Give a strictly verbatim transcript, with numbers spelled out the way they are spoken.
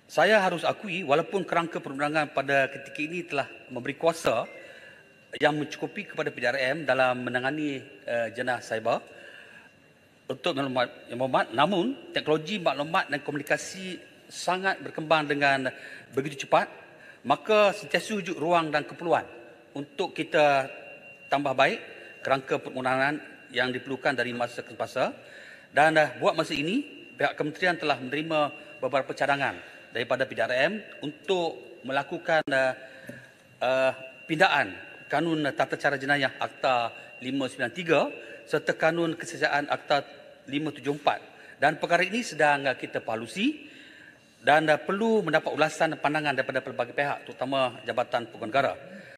Saya harus akui, walaupun kerangka perundangan pada ketika ini telah memberi kuasa yang mencukupi kepada P D R M dalam menangani uh, jenayah cyber untuk maklumat, namun teknologi maklumat dan komunikasi sangat berkembang dengan begitu cepat, maka sentiasa wujud ruang dan keperluan untuk kita tambah baik kerangka perundangan yang diperlukan dari masa ke masa. Dan uh, buat masa ini, pihak kementerian telah menerima beberapa cadangan daripada P D R M untuk melakukan uh, uh, pindaan Kanun Tata Cara Jenayah Akta lima sembilan tiga serta Kanun Kesiasaan Akta lima tujuh empat. Dan perkara ini sedang uh, kita palusi dan uh, perlu mendapat ulasan dan pandangan daripada pelbagai pihak, terutama Jabatan Pegawai Negara.